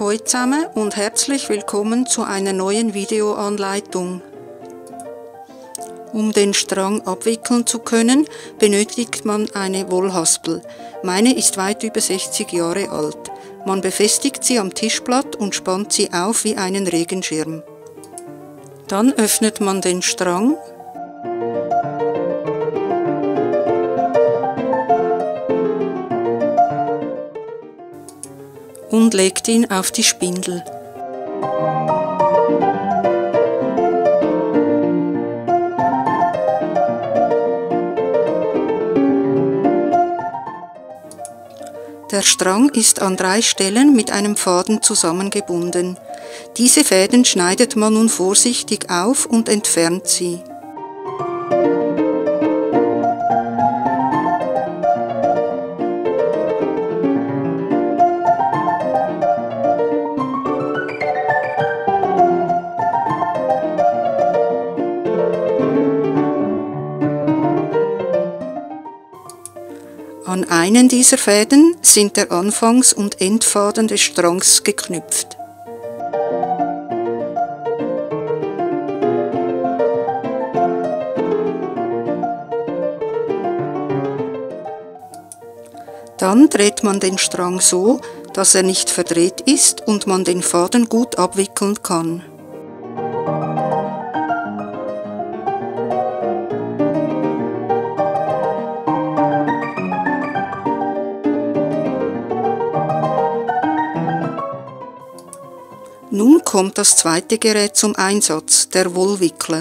Hallo zusammen und herzlich willkommen zu einer neuen Videoanleitung. Um den Strang abwickeln zu können, benötigt man eine Wollhaspel. Meine ist weit über 60 Jahre alt. Man befestigt sie am Tischblatt und spannt sie auf wie einen Regenschirm. Dann öffnet man den Strang und legt ihn auf die Spindel. Der Strang ist an 3 Stellen mit einem Faden zusammengebunden. Diese Fäden schneidet man nun vorsichtig auf und entfernt sie. An einen dieser Fäden sind der Anfangs- und Endfaden des Strangs geknüpft. Dann dreht man den Strang so, dass er nicht verdreht ist und man den Faden gut abwickeln kann. Nun kommt das zweite Gerät zum Einsatz, der Wollwickler.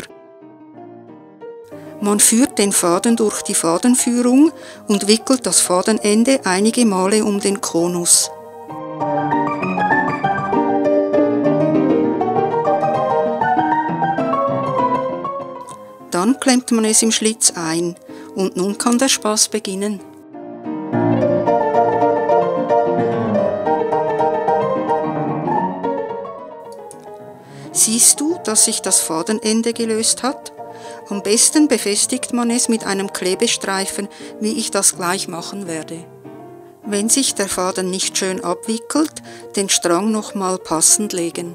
Man führt den Faden durch die Fadenführung und wickelt das Fadenende einige Male um den Konus. Dann klemmt man es im Schlitz ein und nun kann der Spaß beginnen. Siehst du, dass sich das Fadenende gelöst hat? Am besten befestigt man es mit einem Klebestreifen, wie ich das gleich machen werde. Wenn sich der Faden nicht schön abwickelt, den Strang nochmal passend legen.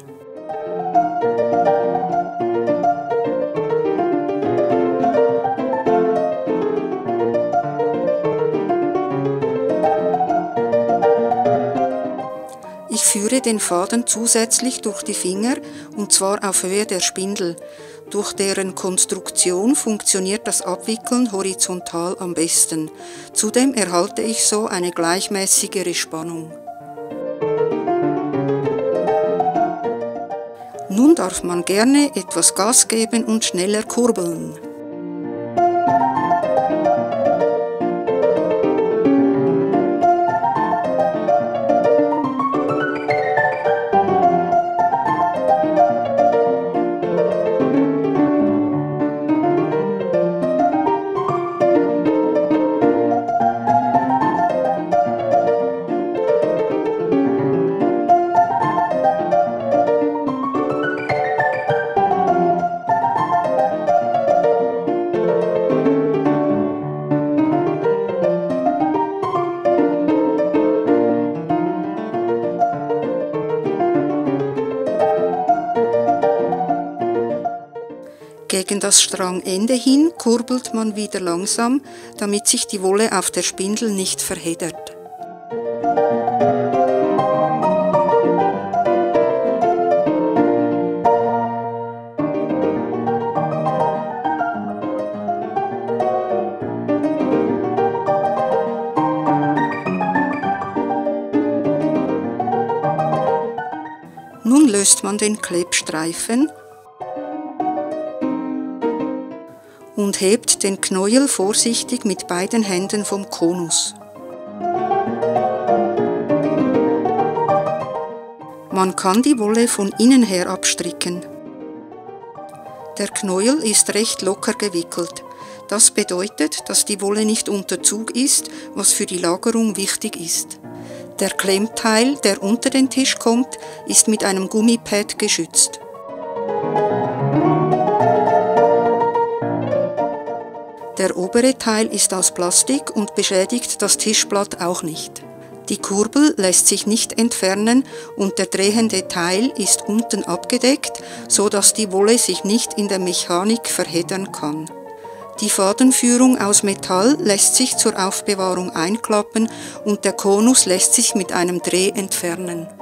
Ich führe den Faden zusätzlich durch die Finger, und zwar auf Höhe der Spindel. Durch deren Konstruktion funktioniert das Abwickeln horizontal am besten. Zudem erhalte ich so eine gleichmäßigere Spannung. Nun darf man gerne etwas Gas geben und schneller kurbeln. Gegen das Strangende hin kurbelt man wieder langsam, damit sich die Wolle auf der Spindel nicht verheddert. Nun löst man den Klebstreifen und hebt den Knäuel vorsichtig mit beiden Händen vom Konus. Man kann die Wolle von innen her abstricken. Der Knäuel ist recht locker gewickelt. Das bedeutet, dass die Wolle nicht unter Zug ist, was für die Lagerung wichtig ist. Der Klemmteil, der unter den Tisch kommt, ist mit einem Gummipad geschützt. Der obere Teil ist aus Plastik und beschädigt das Tischblatt auch nicht. Die Kurbel lässt sich nicht entfernen und der drehende Teil ist unten abgedeckt, so dass die Wolle sich nicht in der Mechanik verheddern kann. Die Fadenführung aus Metall lässt sich zur Aufbewahrung einklappen und der Konus lässt sich mit einem Dreh entfernen.